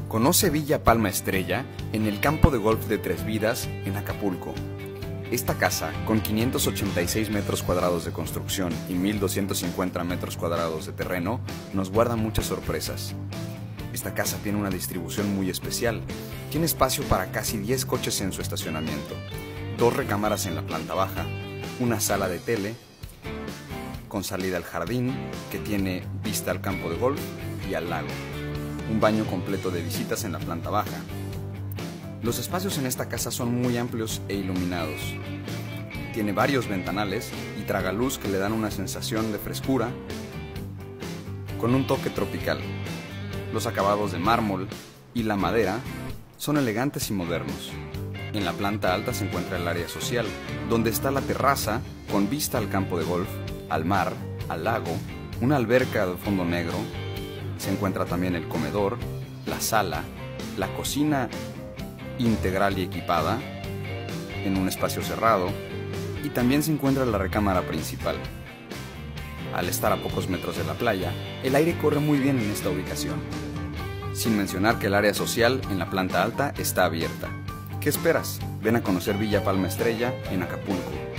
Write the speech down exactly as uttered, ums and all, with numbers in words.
Conoce Villa Palma Estrella en el campo de golf de Tres Vidas, en Acapulco. Esta casa, con quinientos ochenta y seis metros cuadrados de construcción y mil doscientos cincuenta metros cuadrados de terreno, nos guarda muchas sorpresas. Esta casa tiene una distribución muy especial. Tiene espacio para casi diez coches en su estacionamiento, dos recámaras en la planta baja, una sala de tele, con salida al jardín, que tiene vista al campo de golf y al lago. Un baño completo de visitas en la planta baja. Los espacios en esta casa son muy amplios e iluminados. Tiene varios ventanales y tragaluz que le dan una sensación de frescura con un toque tropical. Los acabados de mármol y la madera son elegantes y modernos. En la planta alta se encuentra el área social, donde está la terraza con vista al campo de golf, al mar, al lago, una alberca de fondo negro. Se encuentra también el comedor, la sala, la cocina integral y equipada en un espacio cerrado, y también se encuentra la recámara principal. Al estar a pocos metros de la playa, el aire corre muy bien en esta ubicación. Sin mencionar que el área social en la planta alta está abierta. ¿Qué esperas? Ven a conocer Villa Palma Estrella en Acapulco.